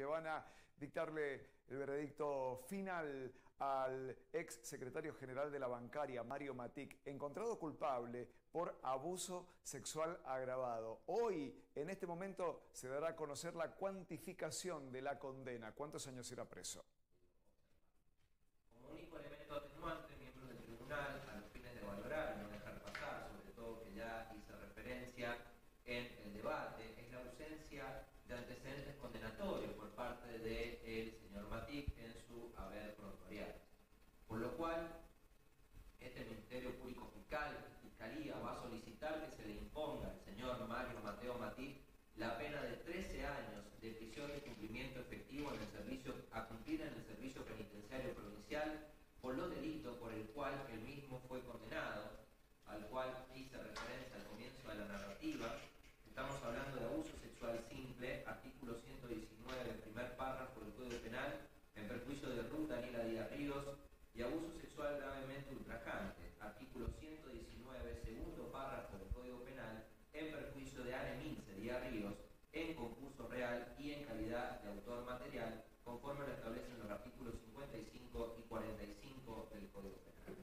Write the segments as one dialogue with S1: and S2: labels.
S1: van a dictarle el veredicto final al ex secretario general de la bancaria, Mario Matic, encontrado culpable por abuso sexual agravado. Hoy, en este momento, se dará a conocer la cuantificación de la condena. ¿Cuántos años irá preso?
S2: Como único elemento atenuante, miembros del tribunal, a los fines de valorar y no dejar pasar, sobre todo que ya hice referencia en el debate, es la ausencia de antecedentes condenatorios por parte del señor Matic en su haber prontuarial. Por lo cual, este Ministerio Público Fiscal, Fiscalía, va a solicitar que se le imponga al señor Mario Mateo Matic la pena de 13 años de prisión y cumplimiento efectivo en el servicio, a cumplir en el servicio penitenciario provincial por los delitos por el cual él mismo fue condenado, al cual hice referencia al comienzo de la narrativa. Estamos hablando de abuso sexual simple, artículo 119, primer párrafo del Código Penal, en perjuicio de Ruth Daniela Díaz Ríos, y abuso sexual gravemente ultrajante, artículo 119, segundo párrafo del Código Penal, en perjuicio de Anne Mince Díaz Ríos, en concurso real y en calidad de autor material, conforme lo establecen los artículos 55 y 45 del Código Penal.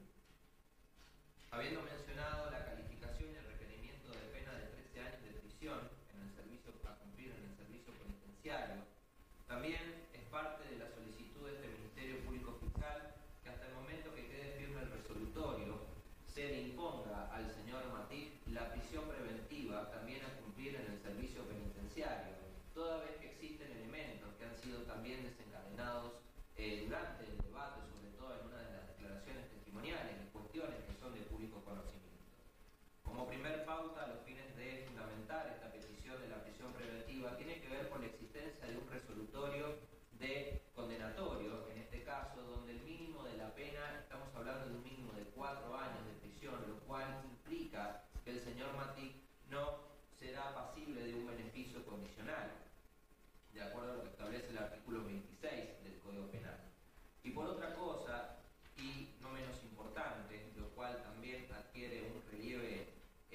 S2: Habiendo mencionado la calificación y el requerimiento de pena de 13 años de prisión en el servicio a cumplir en el servicio penitenciario, también es parte de la solicitud de este Ministerio Público Fiscal que hasta el momento que quede firme el resolutorio se le imponga al señor Matic la prisión preventiva también a cumplir en el servicio penitenciario, toda vez que existen elementos que han sido también desencadenados durante el debate, sobre todo en una de las declaraciones testimoniales y cuestiones que son de público conocimiento. Como primer pauta, a los fines de fundamentar esta petición de la prisión preventiva, tiene que ver con la existencia de un resolutorio de condenatorio, en este caso, donde el mínimo de la pena, estamos hablando de un mínimo de 4 años de prisión, lo cual implica que el señor Matic no será pasible de un beneficio condicional, de acuerdo a lo que establece el artículo 26 del Código Penal. Y por otra cosa, y no menos importante, lo cual también adquiere un relieve,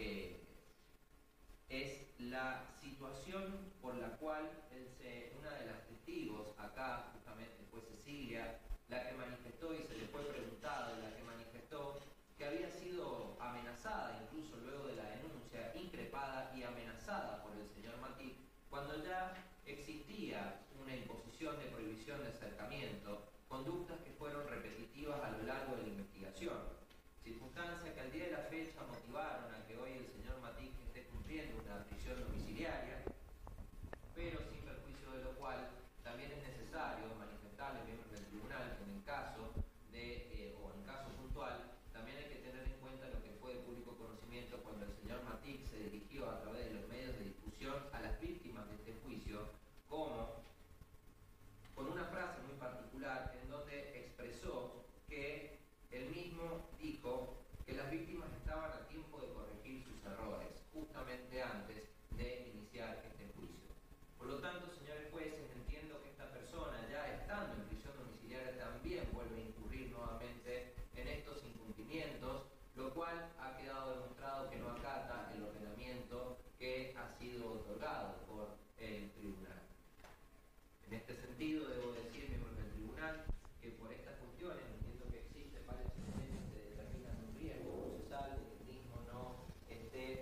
S2: es la situación por la cual una de las testigos, acá justamente fue Cecilia, la que manifestó y se le fue preguntado, la que manifestó que había sido amenazada, incluso luego de la denuncia, increpada y amenazada por el señor Matic, cuando ya existía una imposición de prohibición de acercamiento, conductas que fueron repetitivas a lo largo de la investigación. Circunstancias que al día de la fecha motivaron a que hoy el señor Matic esté cumpliendo una prisión domiciliaria, pero sin perjuicio de lo cual también es necesario manifestarle a miembros del tribunal que en el caso o en caso puntual, también hay que tener en cuenta lo que fue de público conocimiento cuando el señor Matic se dirigió a través de los medios de difusión a las víctimas de este juicio, como con una frase muy particular en donde expresó que él mismo dijo que las víctimas estaban a tiempo de corregir sus errores, justamente antes de iniciar este juicio. Por lo tanto, señores jueces, entiendo que esta persona, ya estando en prisión domiciliaria, también vuelve a incurrir nuevamente en estos incumplimientos, lo cual ha quedado demostrado que no acata el ordenamiento que ha sido otorgado por el tribunal. En este sentido, debo decir, miembros del tribunal, que por estas cuestiones, entiendo que existen varios elementos que determinan un riesgo procesal de que el mismo no esté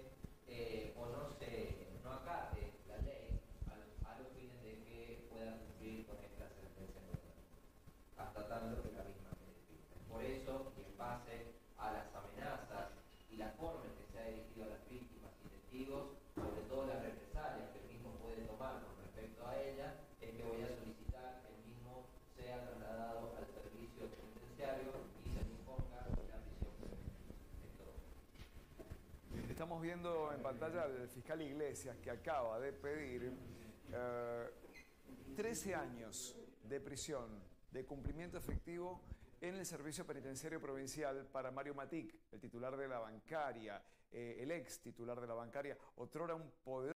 S2: no acate la ley a los fines de que pueda cumplir con esta sentencia normativa, hasta tanto que la misma quede firme. Por eso, y en base a las amenazas y la forma en que se ha dirigido a las víctimas y testigos, sobre todo las represalias que el mismo puede tomar con respecto a ella, es que voy a solicitar que el mismo sea trasladado al servicio penitenciario y se le imponga la prisión preventiva.
S1: Estamos viendo en pantalla al fiscal Iglesias, que acaba de pedir 13 años de prisión, de cumplimiento efectivo en el servicio penitenciario provincial para Mario Matic, el titular de la bancaria, el ex titular de la bancaria, otrora un poder